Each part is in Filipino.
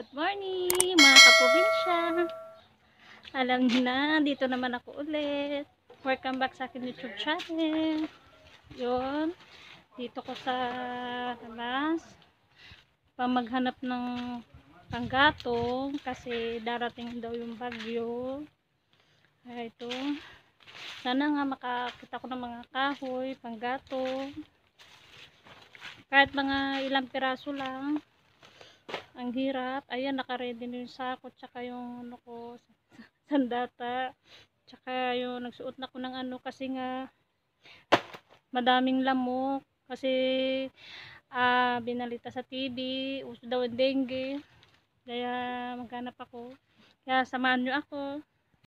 Good morning mga kaprobinsya. Alam niyo na, dito naman ako ulit. Welcome back sa akin YouTube channel. Yun, dito ko sa labas maghanap ng panggatong kasi darating daw yung bagyo. Ay, ito. Sana nga makakita ko ng mga kahoy, panggatong. Kahit mga ilang piraso lang. Ang hirap. Ayan, naka-ready na yung sako tsaka yung ano ko, sandata. Tsaka yung nagsuot na ko ng ano kasi nga madaming lamok. Kasi binalita sa TV, uso daw ang dengue. Kaya maghanap ako. Kaya samahan nyo ako.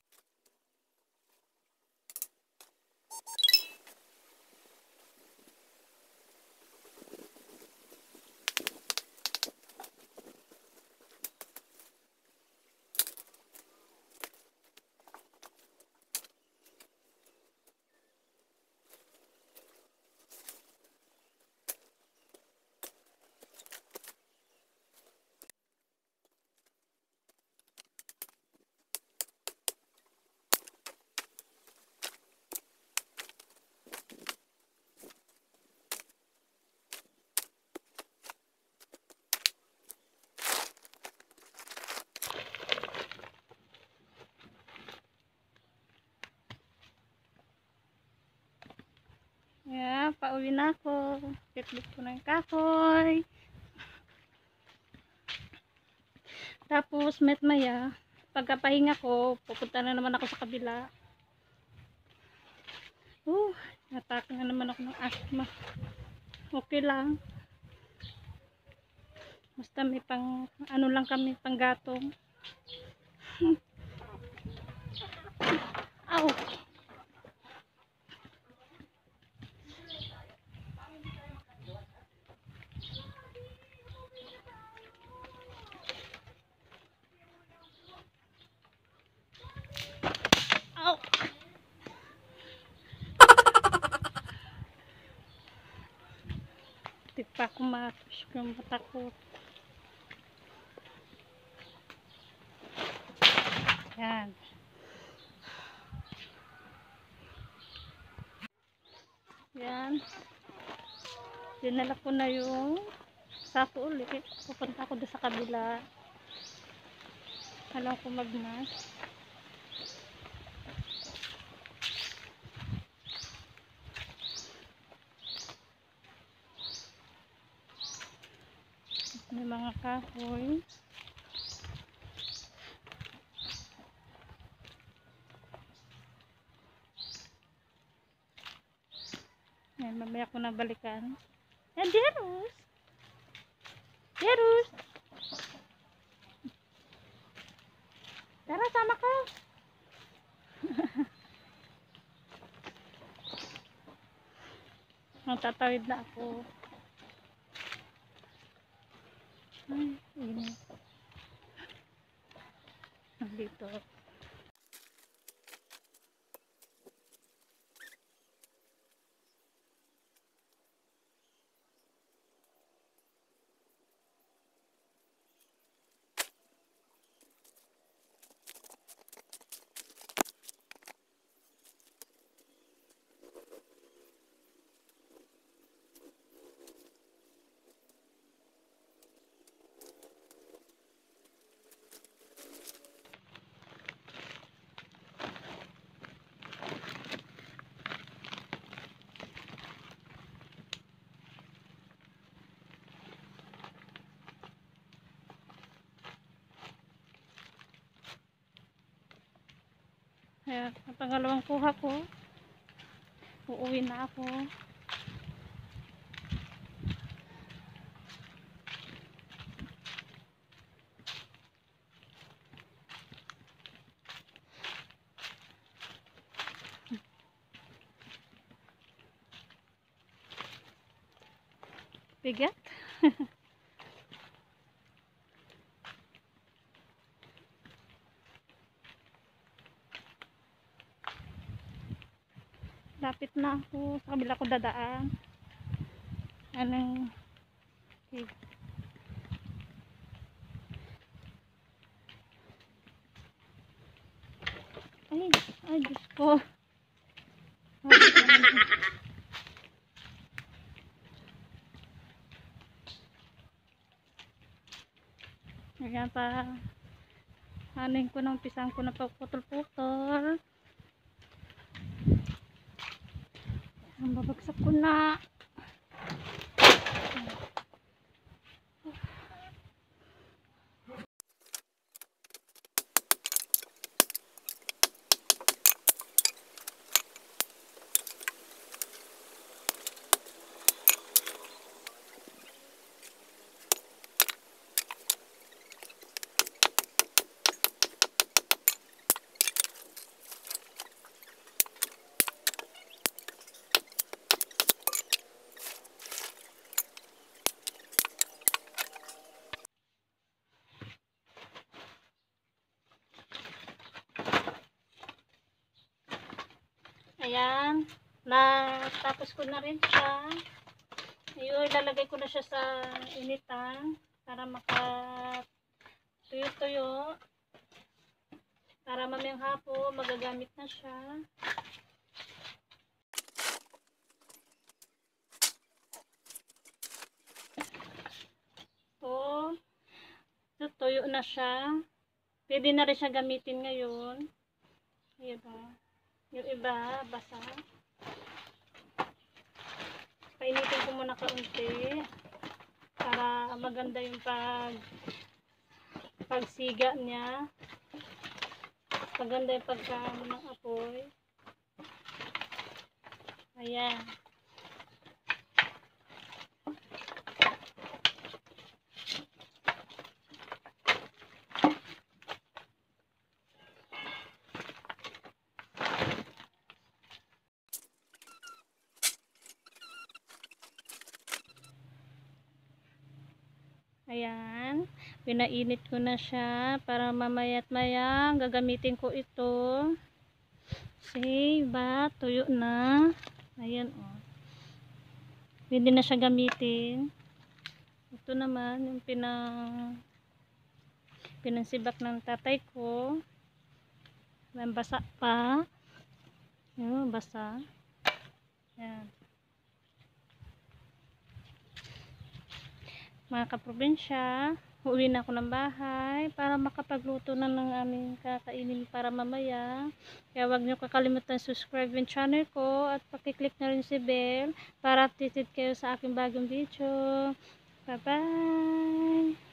Yeah, pauwi na ako. Pitbit ko na yung kahoy. Tapos, maya, pagkapahinga ko, pupunta na naman ako sa kabila. Natake na naman ako ng asthma. Okay lang. Basta may pang, ano lang kami, panggatong. Ow! Ow! Di pa ako matusok yung mata ko. Yan. Yan. Dinala ko na yung sako ulit. Pupunta ako doon sa kabila. Alam ko magmas. May mga kahoy. Yan, mamaya ko na balikan. Yan, Jerus! Jerus! Tara, sama ka! Tatawid na ako. Ay, init. Dito. Ayan, ang pangalawang kuha ko. Uuwi na ako. Bigat. Lapit na ako. Sa kabila ko dadaan. Anong okay. Ay, Diyos ko. Ayan pa. Anin ko ng pisang ko na pagputol-putol. Ang babagsak ko na. Ayan, tapos ko na rin siya. Ayun, ilalagay ko na siya sa initan para tuyo-tuyo. Para mamayang hapon, magagamit na siya. So, tuyo na siya. Pwede na rin siya gamitin ngayon. Ayan ba? Yung iba, basa. Painitin ko muna kaunti para maganda yung pagsiga niya. Maganda yung pagkaano ng apoy. Ayan. Ayan, pinainit ko na siya para mamaya't maya gagamitin ko ito. See, ba? Tuyo na. Ayan, oh. Pwede na siya gamitin. Ito naman, yung pinansibak ng tatay ko. Ayan, basa pa. Ayan, basa. Ayan. Mga kaprobinsya, uuwi na ako ng bahay para makapagluto na ng aming kakainin para mamaya. Kaya huwag niyo kakalimutan subscribe yung channel ko at pakiclick na rin si bell para updated kayo sa aking bagong video. Bye bye!